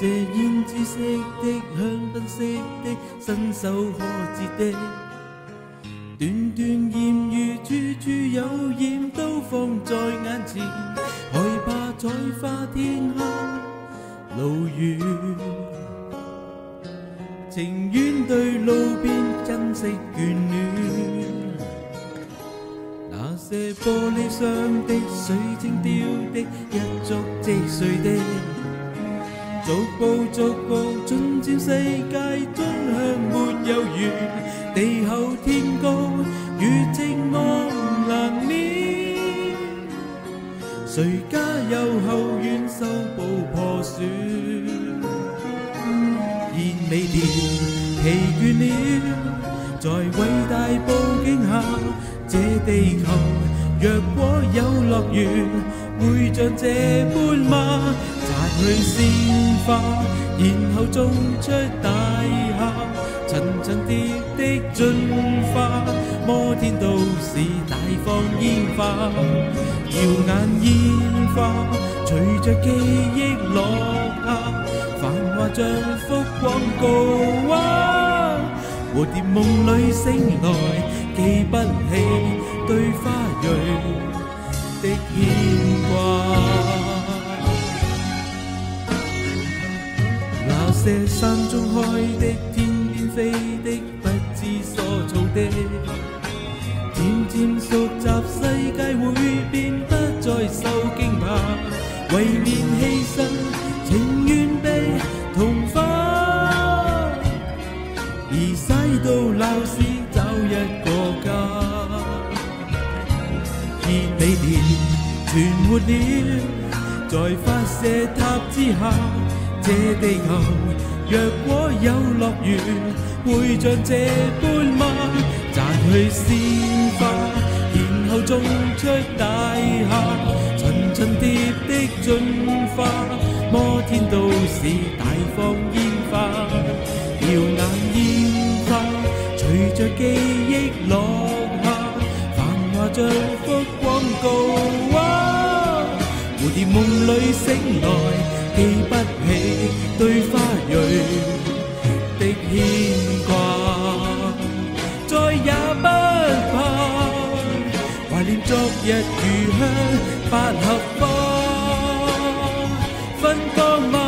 些胭脂色的、香檳色的、伸手可折的，段段艷遇，處處有艷，都放在眼前，害怕採花天黑路遠，情願對路邊珍惜眷戀。那些玻璃上的、水晶雕的、一觸即碎的，逐步逐步進佔世界，終向沒有緣。地厚天高，如寂寞難免。誰家有後院修補破損？燃眉調疲倦了，在偉大佈景下，這地球若果有樂園，會像這般嗎？摘去鮮花，然後種出大廈，層層疊的進化，摩天都市大放煙花，耀眼煙花隨着記憶落下，繁華像幅廣告畫，蝴蝶夢裏醒來，記不起對花蕊的牽掛。那些山中開的、天邊飛的、不知所措的，漸漸熟習世界會變，不再受驚怕，為免犧牲，情願被同化，而駛到鬧市找一個家。熱美田存活了，在發射塔之下，這地球若果有樂園，會像這般嗎？摘去鮮花，然後種出大廈，層層疊的進化，摩天都市大放煙花，耀眼煙花隨着記憶落下，繁華像幅廣告畫，蝴蝶夢裏醒來，記不起對花蕊的牽掛，再也不怕懷念昨日餘香百合花，芬芳嗎？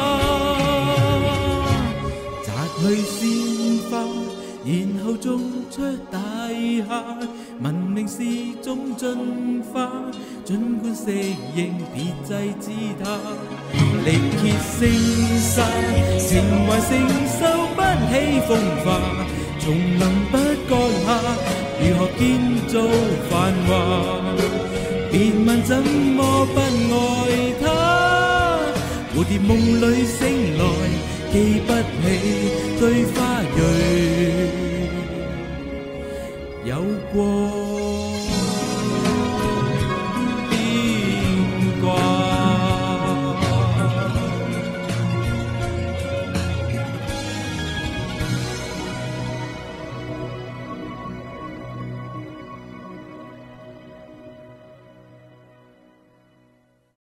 摘去鮮花，然後種出大廈，文明是種進化，儘管適應別制止它，力竭聲沙，情懷承受不起風化，叢林不割下，如何建造繁華？別問怎麼不愛它，蝴蝶夢裏醒來，記不起對花蕊有過。